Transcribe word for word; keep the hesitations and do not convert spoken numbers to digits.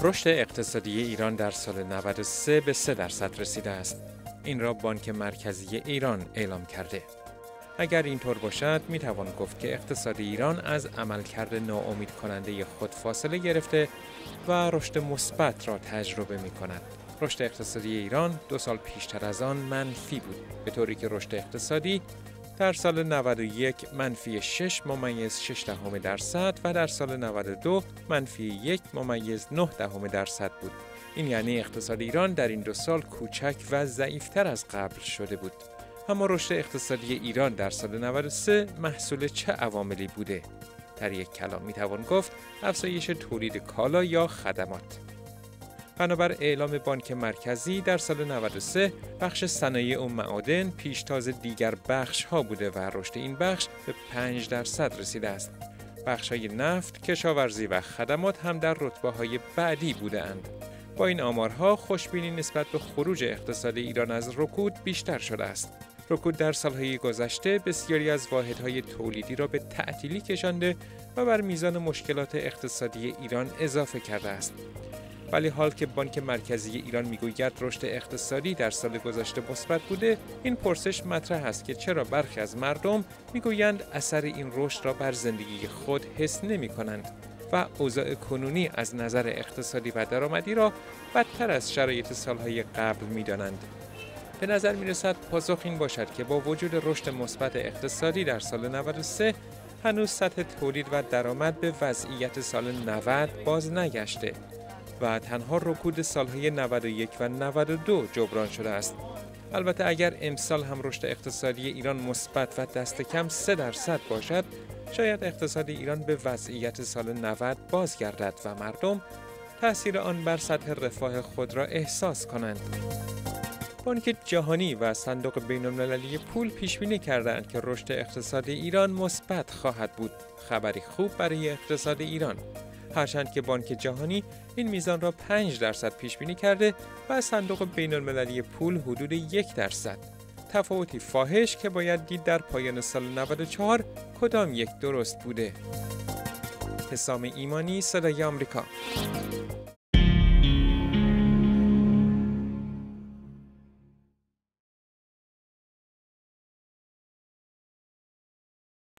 رشد اقتصادی ایران در سال نود و سه به سه درصد رسیده است. این را بانک مرکزی ایران اعلام کرده. اگر اینطور باشد، می توان گفت که اقتصاد ایران از عملکرد ناامید کننده خود فاصله گرفته و رشد مثبت را تجربه می کند. رشد اقتصادی ایران دو سال پیشتر از آن منفی بود، به طوری که رشد اقتصادی در سال نود و یک منفی شش ممیز شش دهم درصد و در سال نود و دو منفی یک ممیز نه دهم درصد بود. این یعنی اقتصاد ایران در این دو سال کوچک و ضعیفتر از قبل شده بود. اما رشد اقتصادی ایران در سال نود و سه محصول چه عواملی بوده؟ در یک کلام میتوان گفت افزایش تولید کالا یا خدمات. بنابر اعلام بانک مرکزی در سال نود و سه بخش صنایع و معادن پیشتاز دیگر بخش ها بوده و رشد این بخش به پنج درصد رسیده است. بخش های نفت، کشاورزی و خدمات هم در رتبه های بعدی بوده اند. با این آمارها خوشبینی نسبت به خروج اقتصاد ایران از رکود بیشتر شده است. رکود در سالهای گذشته بسیاری از واحدهای تولیدی را به تعطیلی کشانده و بر میزان مشکلات اقتصادی ایران اضافه کرده است. ولی حال که بانک مرکزی ایران میگوید رشد اقتصادی در سال گذشته مثبت بوده، این پرسش مطرح است که چرا برخی از مردم میگویند اثر این رشد را بر زندگی خود حس نمی کنند و اوضاع کنونی از نظر اقتصادی و درآمدی را بدتر از شرایط سالهای قبل می‌دانند. به نظر می‌رسد پاسخ این باشد که با وجود رشد مثبت اقتصادی در سال نود و سه هنوز سطح تولید و درآمد به وضعیت سال نود باز نگشته و تنها رکود سالهای نود و یک و نود و دو جبران شده است. البته اگر امسال هم رشد اقتصادی ایران مثبت و دست کم سه درصد باشد، شاید اقتصاد ایران به وضعیت سال نود بازگردد و مردم تأثیر آن بر سطح رفاه خود را احساس کنند. بانک جهانی و صندوق بین‌المللی پول پیش‌بینی کردند که رشد اقتصاد ایران مثبت خواهد بود. خبری خوب برای اقتصاد ایران. هرچند که بانک جهانی این میزان را پنج درصد پیش‌بینی کرده و صندوق بین‌المللی پول حدود یک درصد. تفاوتی فاحش که باید دید در پایان سال نود و چهار کدام یک درست بوده. حسام ایمانی، صدای آمریکا.